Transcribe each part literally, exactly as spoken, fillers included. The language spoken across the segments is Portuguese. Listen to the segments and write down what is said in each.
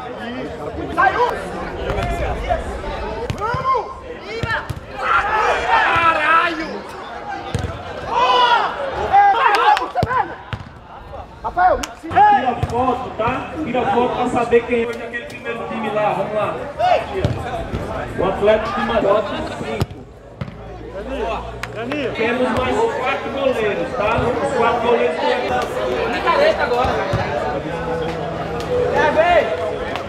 Saiu! Caralho! Rafael, tira foto, tá? Tira foto pra saber quem foi daquele primeiro time lá. Vamos lá. O Atlético de Madrid, cinco. Temos mais quatro goleiros, tá? Os quatro goleiros estão Micareta agora. É a vez!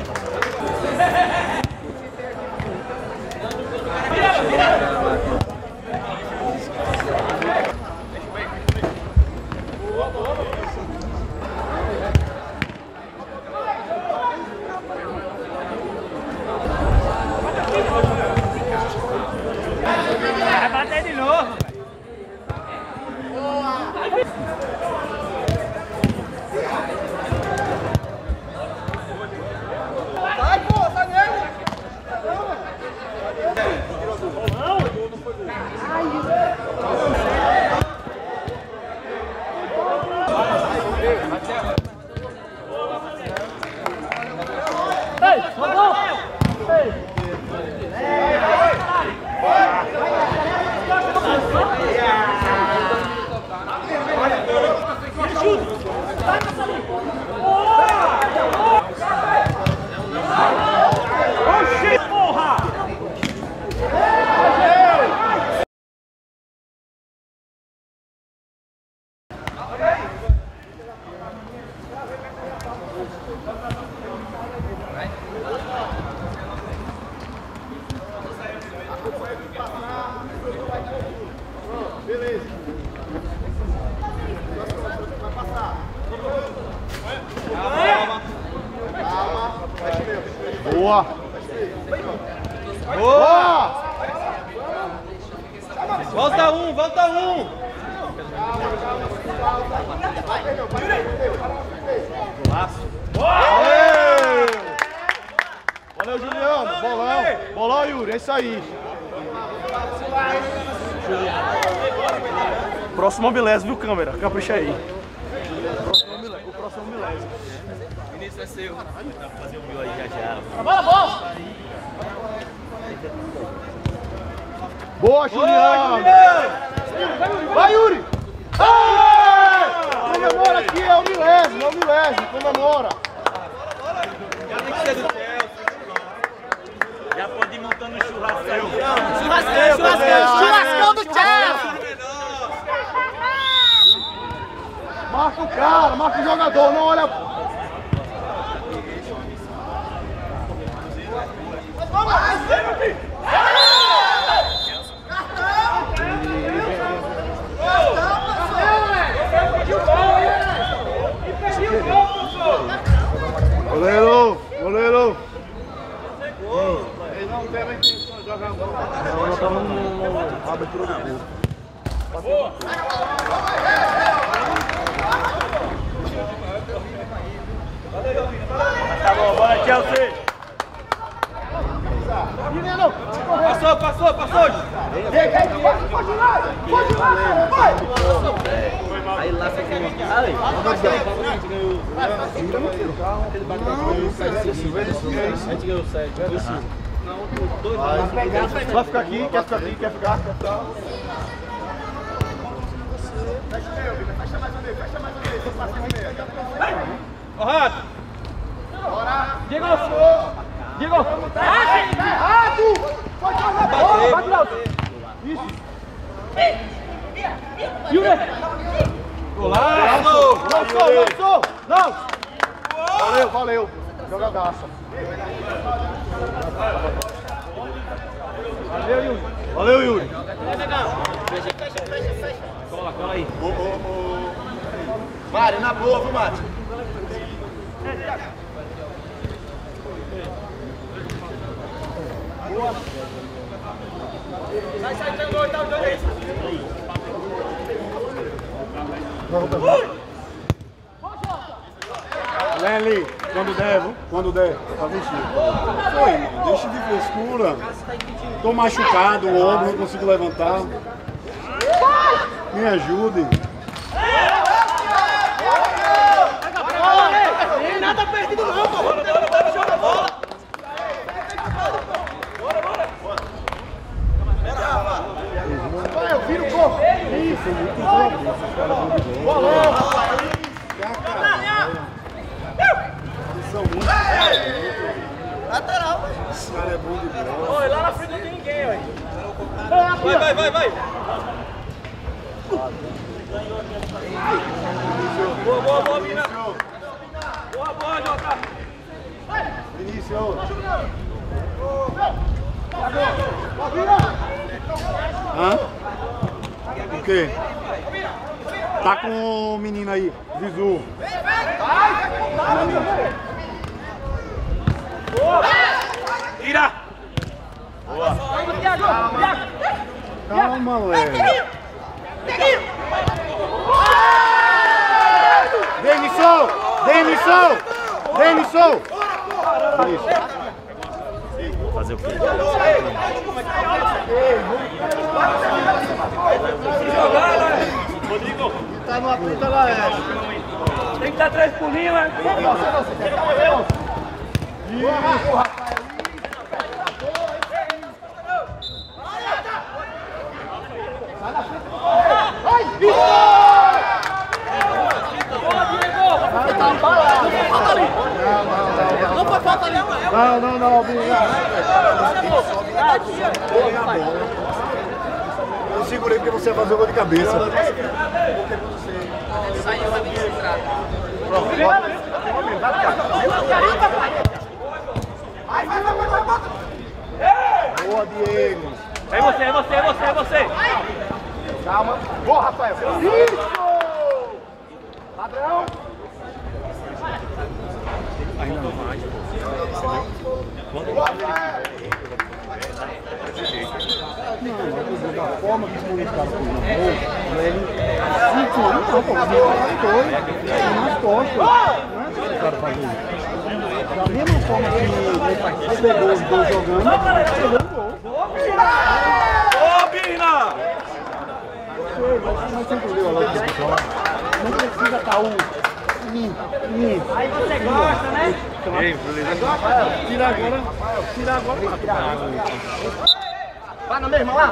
Vai bater de novo. vai, pô, tá nele! Ei, rodou! Ei! Oxi, porra! Beleza. Vai passar. Calma. Calma. Boa. Boa. Volta um, volta um! Valeu, Juliano. Bolão. Bolão, Yuri. É isso aí. Próximo milésimo, viu, câmera? Capricha aí. O próximo milésimo. Vinícius é seu. Dá pra fazer um mil aí já já. Bola, bola! Boa, Juliano! Vai, Yuri! Ei! Comemora aqui, é o milésimo, é o milésimo, comemora! Já tem que ser do Chelsea. Já pode ir montando um churrasco aí. Churrascão, churrascão, churrascão do Chelsea! Marca o cara, marca o jogador, não olha... Goleiro, goleiro! Eles não têm a intenção de jogar bola. Não, nós estamos na abertura do gol. Boa! Tá bom, bora, Chelsea! Menino! Passou, passou, passou! Pode ir lá! Pode ir lá, vai! Aí lá você tem uma... Aí, ele bateu a gente ganhou sete. Vai ficar aqui, quer ficar aqui, quer ficar, quer ficar. Fecha mais um meio, fecha mais um meio, fecha mais um meio. Ó, Rato! Bora! Diego! Diego! Tá errado! Pode jogar bola! Vai, Glaucio! Isso! Yuri! Golaço! Lançou, lançou! Não! Valeu, valeu! Jogadaça! Valeu, Yuri! Valeu, Yuri! Cola, cola aí. Ô, ô, ô! Mário, na boa, viu, Mário? Boa! Sai, sai, tem gol, tá os dois aí. Lely, quando der, viu? Quando der, tá vestido. Foi, irmão, deixa de frescura. Tô machucado, o ombro, não consigo levantar. Me ajude. Nada perdido não, pô! Lateral. Esse cara é bom de bola. Oi, lá na frente não tem ninguém, ué. Vai, vai, vai, vai. Boa, boa, boa, mina. Boa, boa, Jota. Vinícius. Hã? O quê? Tá com o menino aí, Visu. Tira! Calma, Léo. Denison! Denison! Denison! Fazer o quê? Rodrigo! Tá no apito lá, é. Tem que dar três pulinhos, né? Não foi falta ali. Não, não, não, obrigado. Eu segurei porque você ia fazer o gol de cabeça. Saiu a administrada. Boa, Diego. É você, é você, é você, é você. Calma. Boa, Rafael. Isso! Padrão. Ainda não mais. Da forma que os moleques estavam com na boca, ele cinco anos, não, pô, dois, nas costas. Não é que o cara fazer isso. Da mesma forma que ele pegou os dois jogando, pegou o gol. Ô, Bina! Mas você entendeu a lógica do jogo? Não precisa estar um. Aí você gosta, né? Tira agora, tira agora. Vai na mesma lá.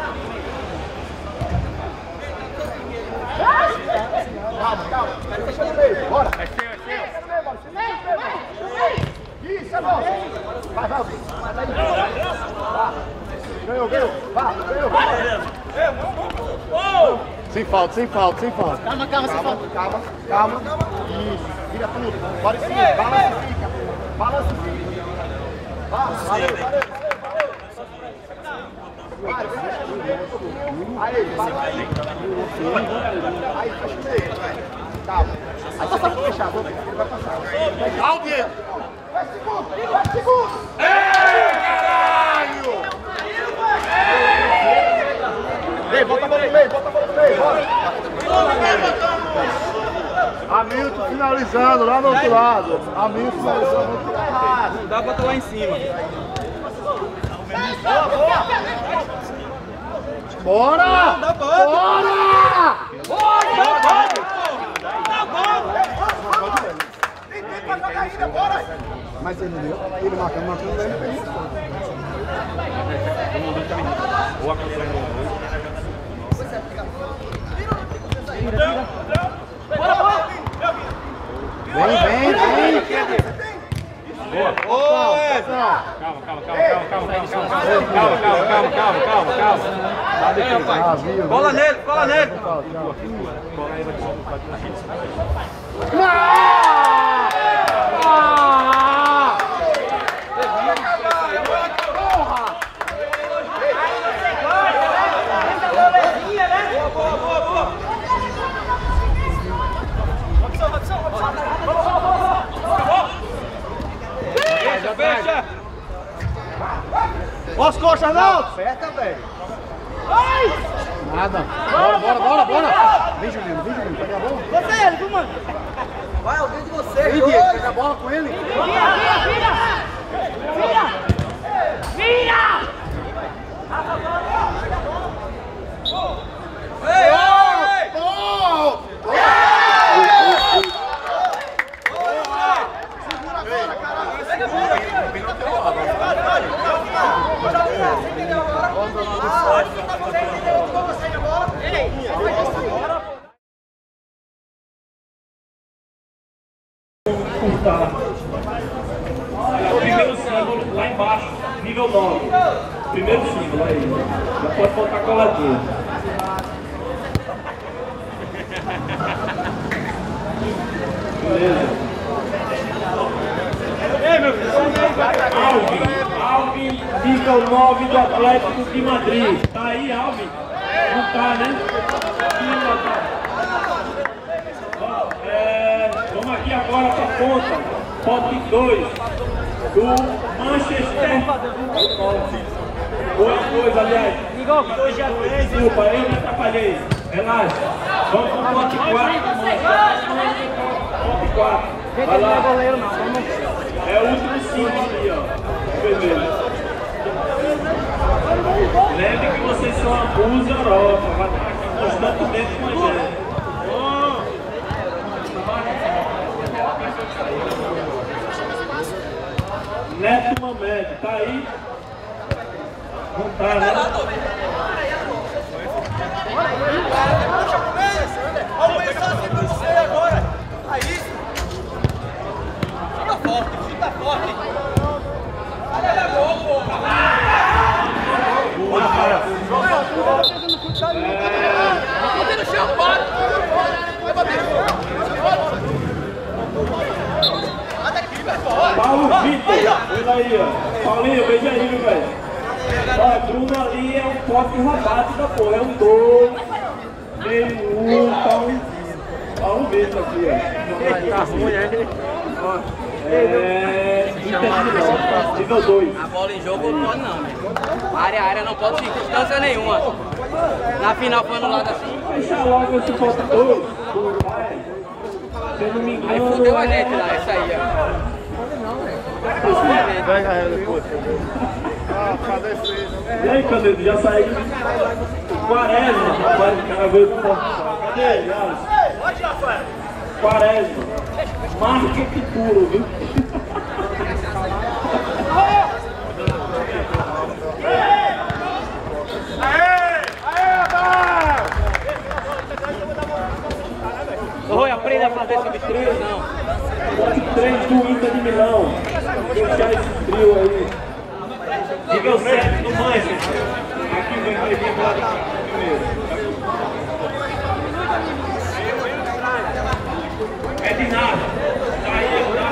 Calma, calma. Deixa no meio, bora. É seu, é seu. Isso, é bom. Vai, vai. Ganhou, ganhou. Vai, ganhou. Sem falta, sem falta, sem falta. Calma, calma, sem falta. Calma, calma. Isso. Vira tudo. Bora em cima. Balança e fica. Balança e fica. Vai, valeu, valeu. Aí, para aí. Aí, fecha o meio. Calma. Aí você tem que fechar, ele vai passar. Calma, Diego. Vai segundo, vai segundo. Ei, caralho! Ei, bota a bola no meio, bota a bola no meio, bora. Hamilton finalizando lá do outro lado. Hamilton finalizando no outro lado. Não dá pra botar lá em cima. Bora! Dá bom! Bora! Bora! Dá bom! Tem tempo pra jogar ainda, bora! Mas ele não deu, ele marcando, marcando, ele fez isso. Boa campanha Vem, vem, vem! Boa! Boa! Calma, calma, calma, calma, calma, calma, calma, calma, calma, calma, calma, calma. Cola nele, cola nele! Boa, boa, boa! Fecha, fecha! Ó as coxas, não! Aperta, velho! Nada! Bora, bora, bora, bora! Vem, Juliano, vem, Juliano, pega a bola! Você ele, viu, mano? Vai, alguém de você! Vem, Diego, pega a bola com ele! Vira, vira, vira! Vira! Vira! Ei, ei! Oh! O primeiro símbolo lá em nível nove. Primeiro símbolo aí. Já pode botar coladinho. Beleza. Alvin, Alvin, nível nove do Atlético de Madrid. Tá aí, Alvin? Não tá, né? É, vamos aqui agora para a ponta. Pote dois do Manchester. Boa coisa, aliás. Desculpa, eu me atrapalhei. Relaxa. Vamos para o pote quatro. Pote quatro. Vai lá. É o último símbolo ali, ó. Vermelho. Lembre que vocês são a Bulls Europa. Vai estar aqui constantemente com a gente. Neto Mamed, tá aí? Não tá, né? Vamos começar a se vencer agora. Aí. Chuta forte, chuta forte. Olha na gol, porra. Boa, cara. Vai bater no chão, bora. Vai bater no chão. Paulo Vitor, olha aí, ó. Paulinho, veja aí, velho. Ó, Bruno ali é um pote rabate da porra. É um dois, meio um, Paulo. Paulo Vitor aqui, ó. Tá ruim, é? É. Nível dois. A bola em jogo não pode não, né? Área a área não pode circunstância nenhuma. Na final foi anulado assim. Fechar logo esse pote dois. Se eu não me engano. Aí fudeu a gente lá, isso aí, ó. Pega ela depois. Ah, pra defesa. E aí, Canedo, já saiu? Quaresma, rapaz, o cara veio pro Porto. Cadê? Pode, Rafael. Quaresma. Marketing puro, viu? Oi, aprenda a fazer esse trio, não. Três do Inter de Milão. Deixar esse trio aí. Nível sete do Manchester. Aqui vem vai vir lá primeiro. É de nada. Tá aí, tá?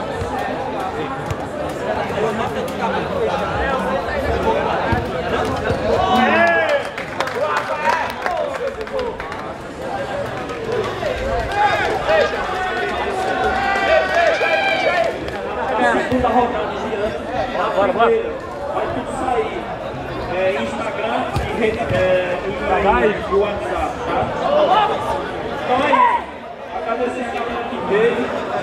Segunda rodada de diante. Bora, bora. Vai tudo sair. É, Instagram e, rede, é, e, e WhatsApp, tá? Então é isso. Agradecer a galera que veio.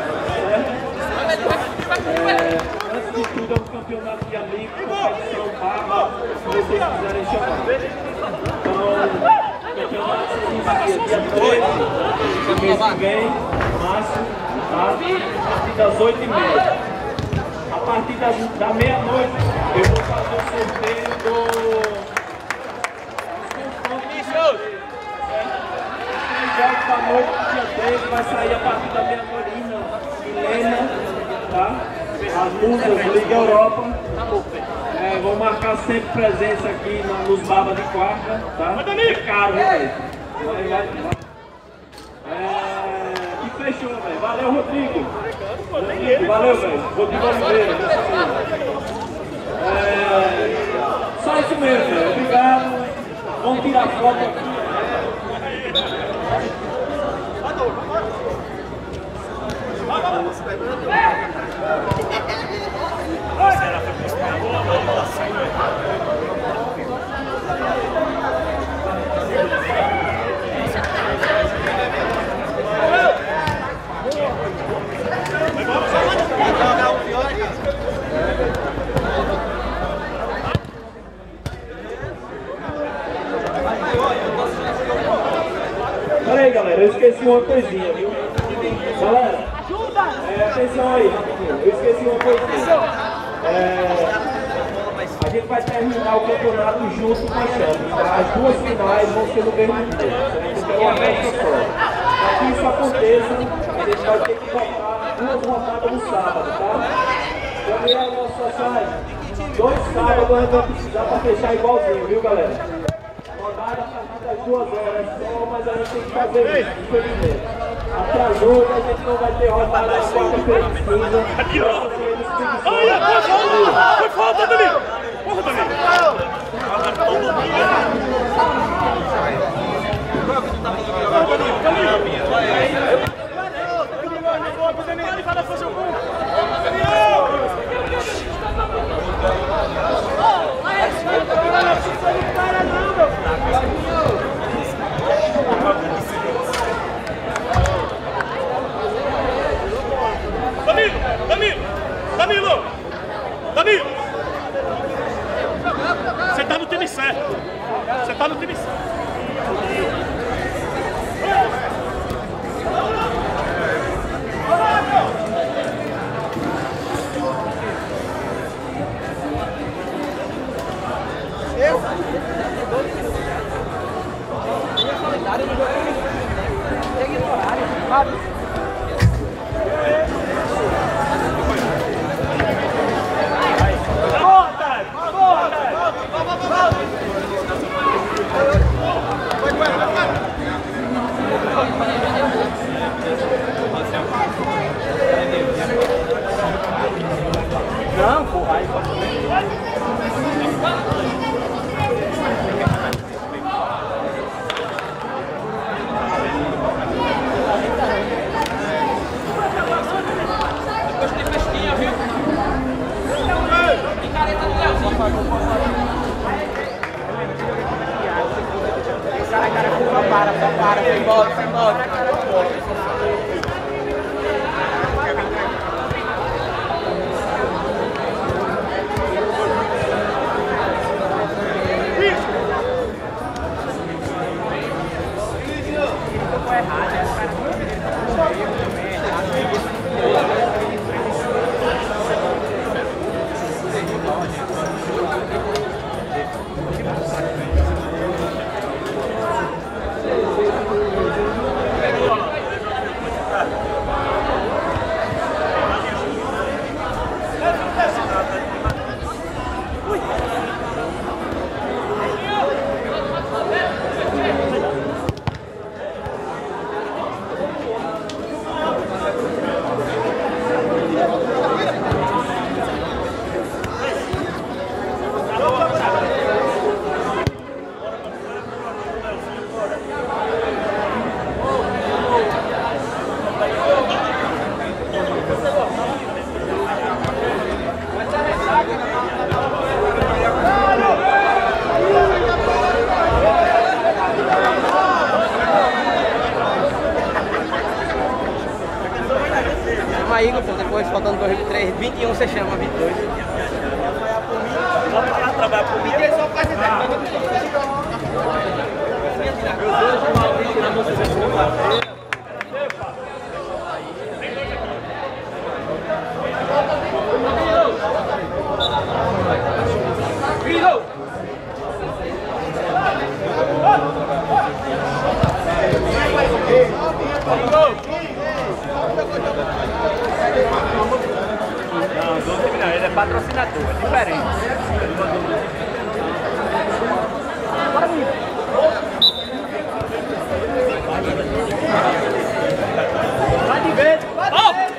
É, antes de tudo é um campeonato de amigos, competição paga, se vocês quiserem chamar. Então, campeonato se inicia dia treze, mês que vem, março, tá? A partir das oito e meia. A partir da, da meia-noite eu vou fazer o sorteio do... Vinícius! Os jogos da noite do dia treze vai sair a partir da meia-noite. Milena, tá? As músicas Liga Europa. É, vou marcar sempre presença aqui na, nos babas de quarta, tá? É caro, né, velho? Vai, vai, vai. É, e fechou, velho. Valeu, Rodrigo. Rodrigo, valeu, velho. Rodrigo Oliveira. É, só isso mesmo, velho. Obrigado. Vamos tirar foto aqui. Peraí, galera, eu esqueci uma coisinha, viu? Galera, é, atenção aí, eu esqueci uma coisinha. É, a gente vai terminar o campeonato junto com a Champions, tá? As duas finais vão ser no mesmo dia, certo? Então é uma festa só. Para que isso aconteça, a gente vai ter que botar duas rodadas no sábado, tá? Gabriel, nosso sociais. Dois sábados nós vamos precisar para fechar igualzinho, viu, galera? Rodada a partir das duas horas só, mas a gente tem que fazer isso, infelizmente. Atrasou, a gente não vai ter rodada na quarta-feira de cinza. Aqui, ó! Olha, foi, foi falta, Danilo! Porra, Danilo! Danilo! Danilo! Danilo! Danilo! Você tá no time certo! Você tá no time certo! Eu? Solidário no jogo. Tem horário. Vale. Não, porra, aí depois tem festinha, viu? Tem careta do Léo. Cara, cara, só para, só para, foi embora, foi embora. Aí, depois faltando dois, três, vinte e um você chama, vinte e dois. Só pra trabalhar comigo. Ele só faz ideia. Não, ele é patrocinador, é diferente. Vai de vez, vai de vez.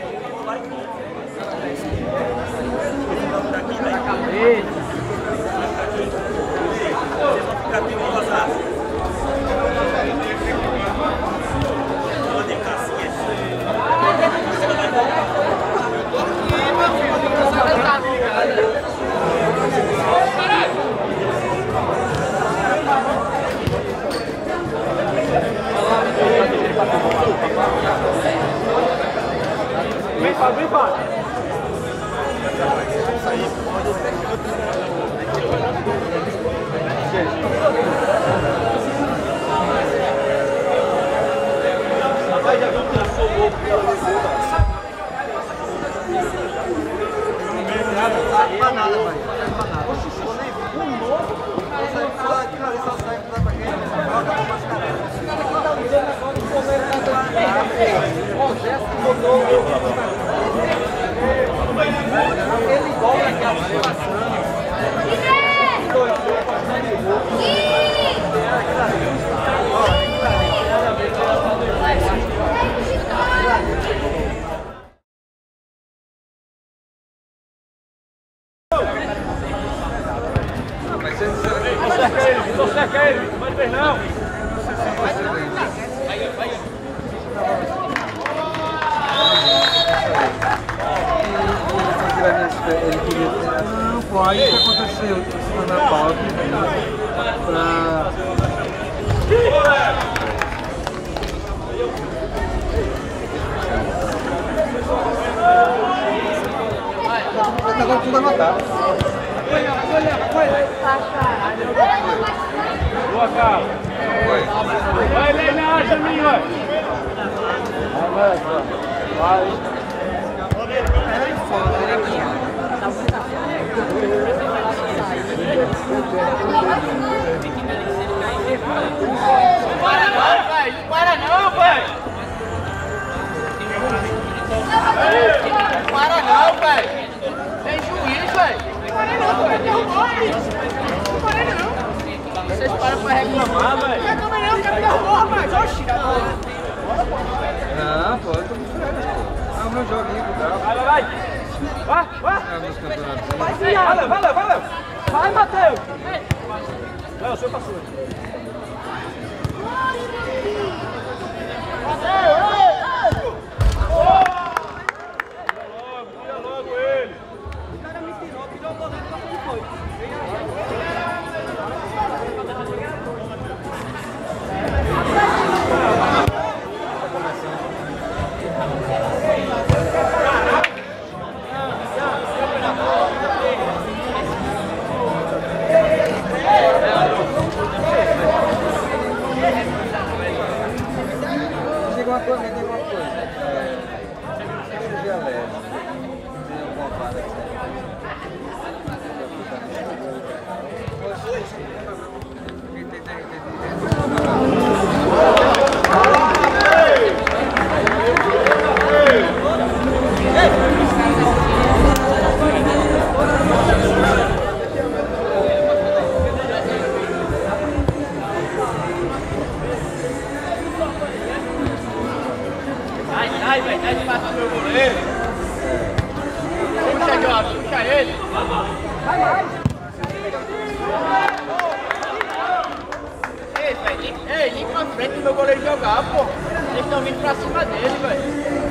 Vem, Fábio, vem, Fábio. Vai, já viu que nasceu o ovo pela visita? Não faz nada, pai. Não faz nada. Um novo? Não sai só aquilo ali, só sai pra quem? Bota pra mascarela. Ele cobra aqui a situação. Só cerca ele, só cerca ele. Não vai ver não. Ele queria ter... Não, pô, aí o que aconteceu? Em cima da pauta, pra... Agora tudo anotado. Boa, Carlos. Vai, Leina, Jaminho, vai. Vai. É foda, né? Para não, velho! Para não, velho! Para não, velho! Tem juiz, velho! Para não, velho! Derrubou aí! Para não! Vocês param pra reclamar, velho! Não reclama não, o cara derrubou, rapaz! Oxi! Não, pô, eu tô muito feliz. É o meu joguinho pro carro. Vai, vai, vai! Vai, vai! É o meu campeonato. Vai, vai, vai, vai, vai! Vai, Matheus! Não, o senhor passou. Tira logo ele! O cara me tirou, tirou a bola e foi. Uma coisa, me diga uma coisa. É, cirurgia leve. Tem alguma parada que Ai, velho, dá espaço pro meu goleiro. Puxa aqui, ó, puxa ele. Vai mais. Ei, velho, ei, liga pra frente pro meu goleiro jogar, pô. Eles estão vindo pra cima dele, velho.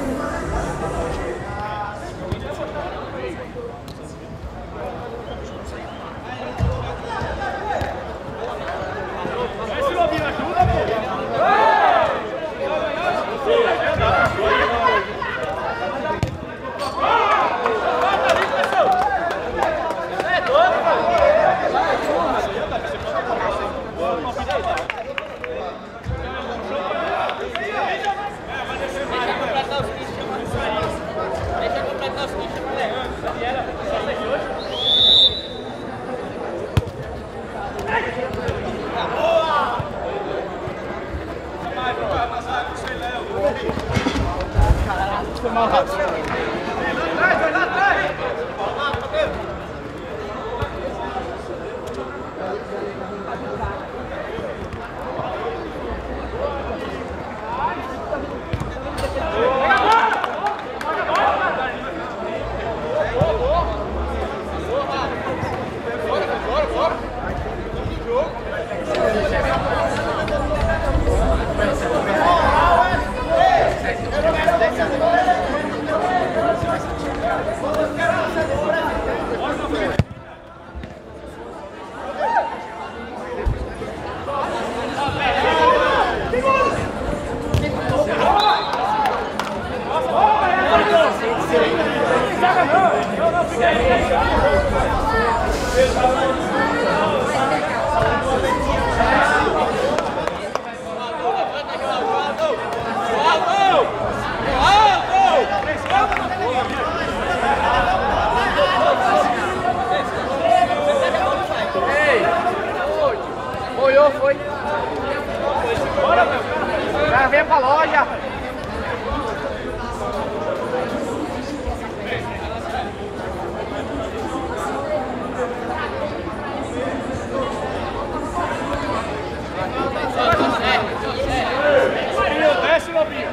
Foi mal rápido. Vai, vai lá atrás! Olhou, foi. Bora, meu. Já veio pra loja. Desce, Lobinho.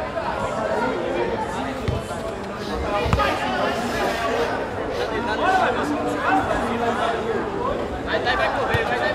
Vai, vai, vai correr, vai.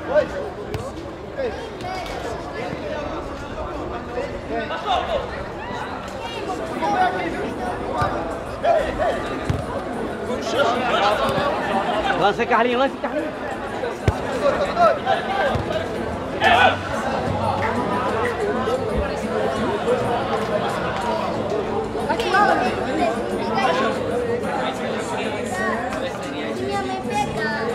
Lança Carlinhos, lança Carlinhos. Minha mãe pegando.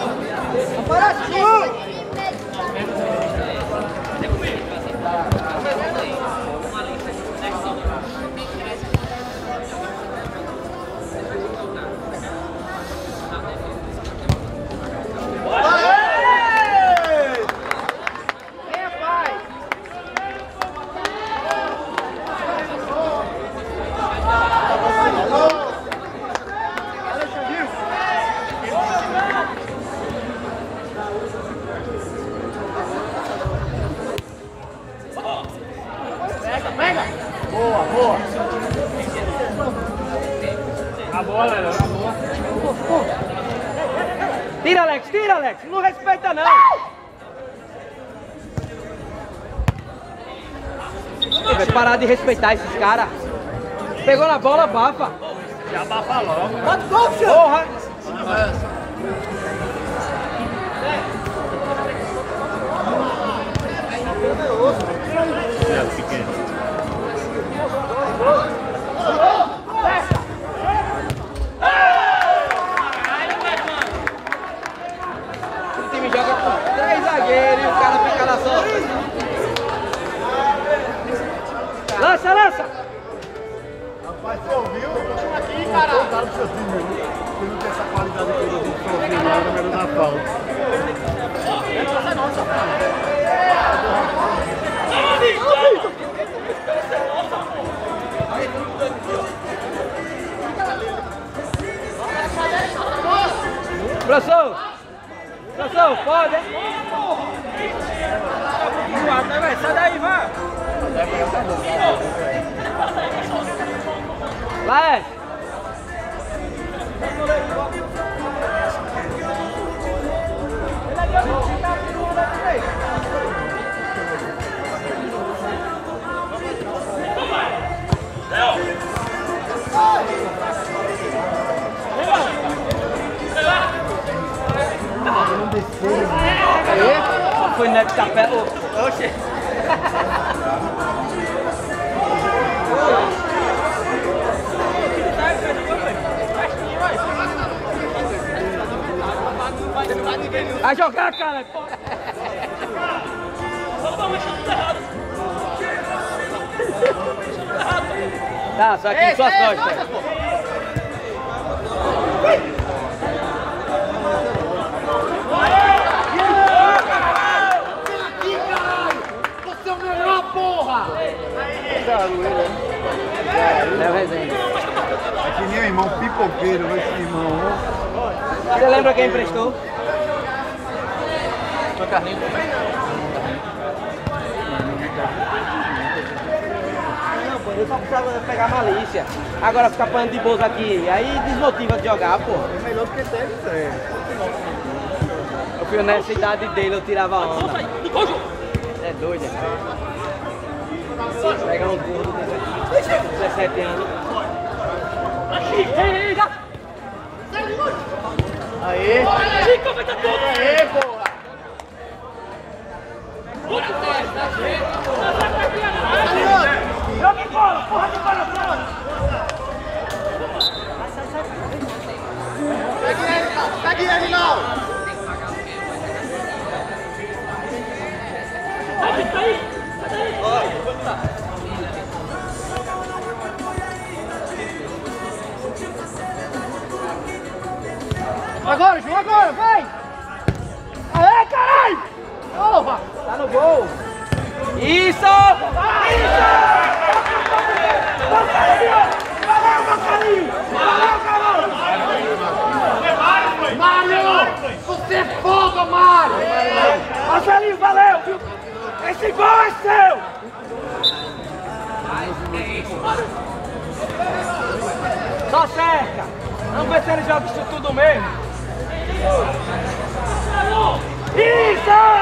Boa, boa. Acabou, galera. Acabou. Tira, Alex, tira, Alex. Não respeita, não. Vai parar de respeitar esses caras. Pegou na bola, abafa. Já abafa logo. Porra. É, pequeno. O time joga com três zagueiros e o cara fica na sorte. Lança, lança! Rapaz, você ouviu? Aqui, cara. O cara do seu time, viu? Você não tem essa qualidade toda de sofrer lá no meio da falta. Essa é nossa. Professor! Professor, pode, hein? Sai daí, vai! Vai! Foi neto café. Oxe! Vai jogar, cara! Tá, só aqui, suas costas. Você é o melhor, porra! É o Rezende. É que nem o irmão pipoqueiro, esse irmão. Você lembra quem emprestou? Foi Carlinhos também? Não, pô, eu só precisava pegar malícia. Agora ficar apanhando de bolsa aqui, aí desmotiva de jogar, pô. É melhor do que deve ser. Eu fui nessa idade dele, eu tirava onda. É doido, é? Pegar uns gordos desse aqui, dezessete anos. Aê! Aê, porra! Joga bola, porra de bola, bola! Segue ele, não! Segue ele, não! Agora, João, agora, vai! Aê, caralho! Porra! Tá no gol! Isso! Vai! Isso! Valeu, meu carinho! Valeu, garoto! Mário! Você é foda, Mário! Marcelinho, valeu! Viu? Esse gol é seu! Só cerca! Vamos ver se ele joga isso tudo mesmo! Isso!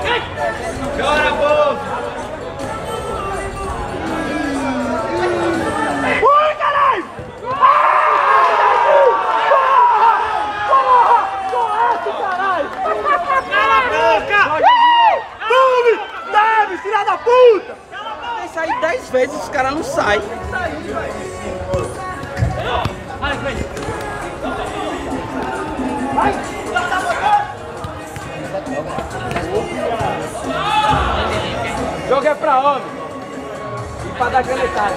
Chora, povo! Ui, caralho! Cala a boca! Tome! Deve, filha da puta! Tem que sair dez vezes, os caras não saem. O jogo é pra homem e pra dar canetada.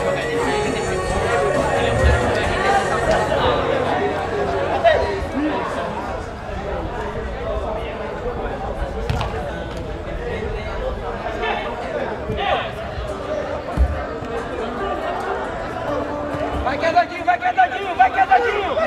Vai que é dadinho, vai que é dadinho, vai que é dadinho!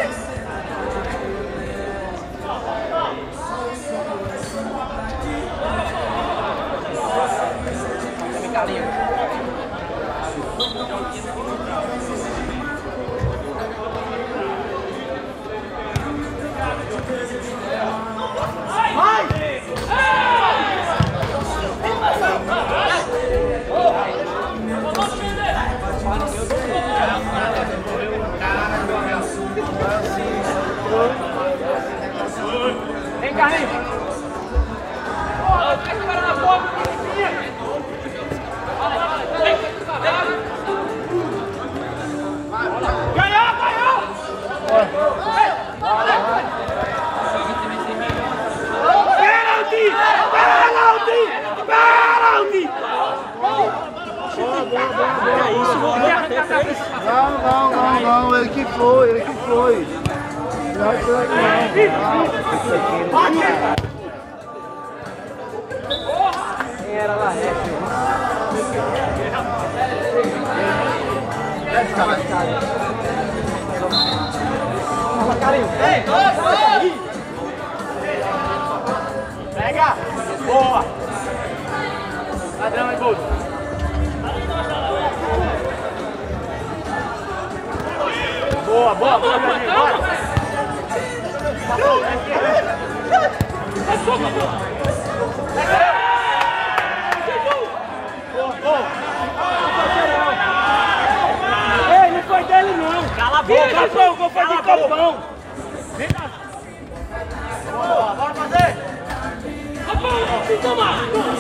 Vem, Carlinhos! Vai ficar na boca, ganhou, ganhou! Pênalti! Pênalti! Pênalti! É isso, vou Não, não, não, não, ele que foi, ele que foi. Não, Quem era lá? Fala, Carinho. Ei, pega! Boa! Ladrão em bolsa. Boa, boa, boa, Jorginho, bora! Ei, não foi dele não! Cala a boca! Foi o gol, foi de Copão! Boa, bora fazer! Toma!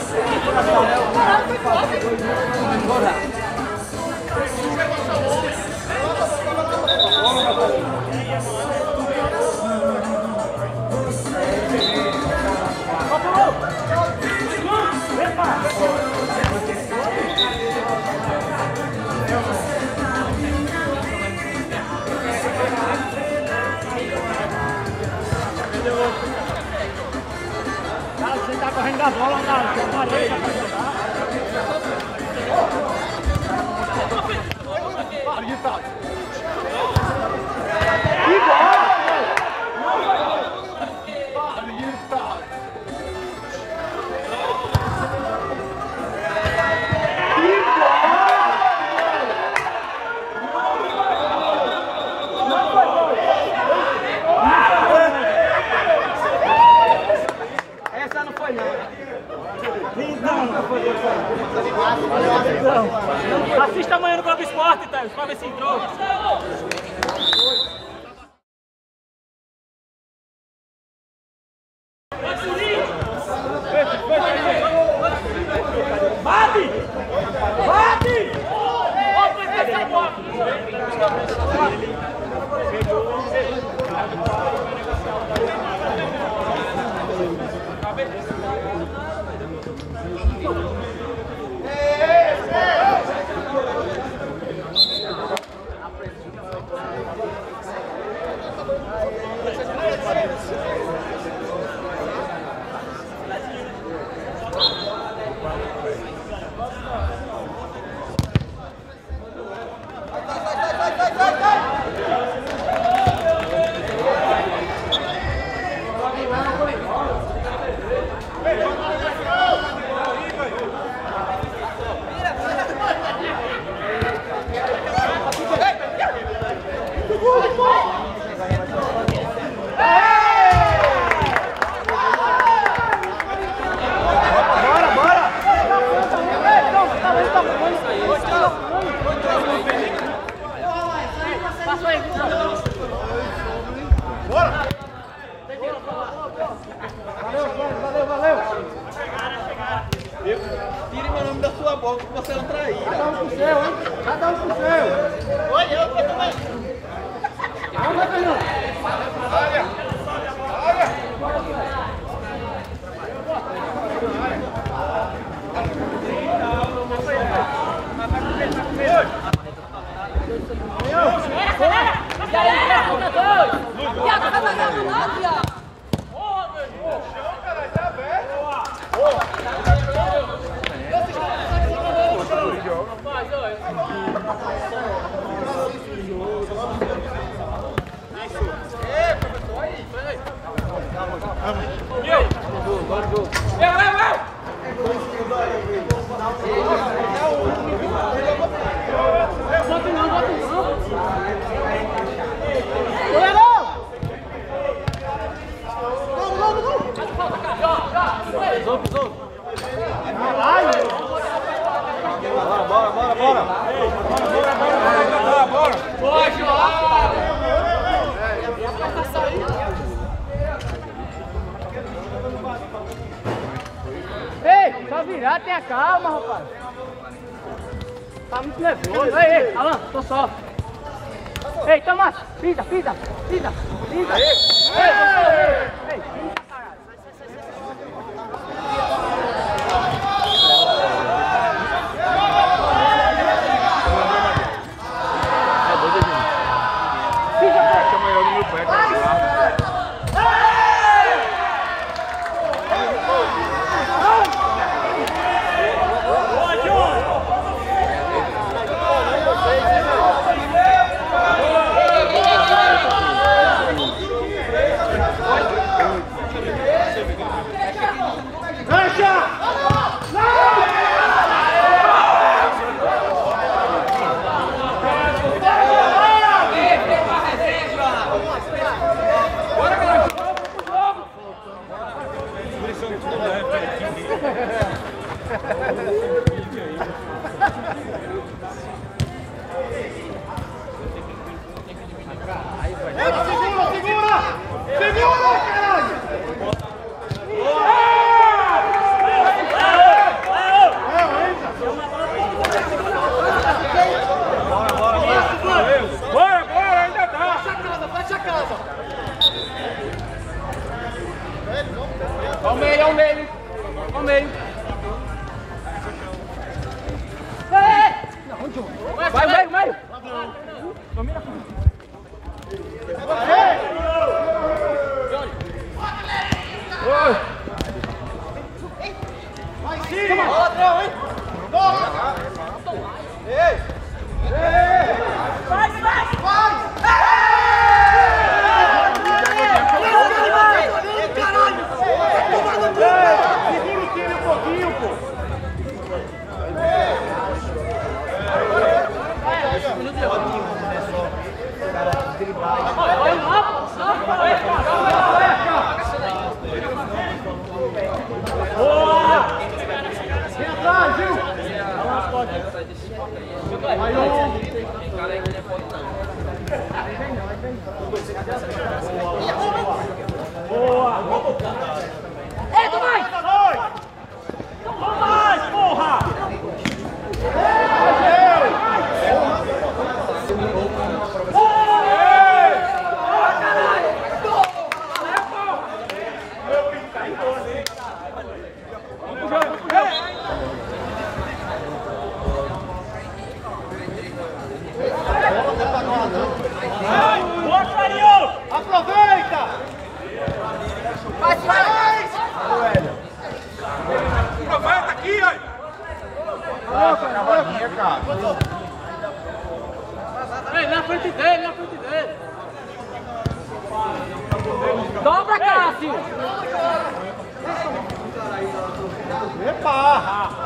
Cara, você tá correndo da bola, cara. Você tá parede, vai jogar. Que bola! Essa não foi não. Não. Assista amanhã no Globo Esporte, Théo, pra ver se entrou. Bate! Bate! logo que você é um traíra. Cada um pro seu, hein? Cada um pro seu. Oi, eu também. Vamos, Fernando. Olha, olha. Bora, bora, bora! Bora, bora! Ei, só virar, tenha calma, rapaz. Tá muito nervoso. Ei, ei, Alan, tô só. Ei, Tomás, pisa, pisa, pisa, pisa. Ei, você, ei, ei, pisa, caralho. Chama eu no meu pé, cara. Ao meio, ao meio. Ao meio. Vai, meio, meio. Domina comigo. Vai sim! Outra, hein? Ei! Vai, vai! Vai! Segura o time um pouquinho, pô. Boa! Vem atrás, viu? Vai, um. Boa! Ei, tu vai! Vamos mais, porra! Boa, Carinho! Aproveita! Vai, vai! Aproveita aqui, aí! Cavadinha, cara. Ei, na frente dele, na frente dele! Dobra, Cássio! Epa!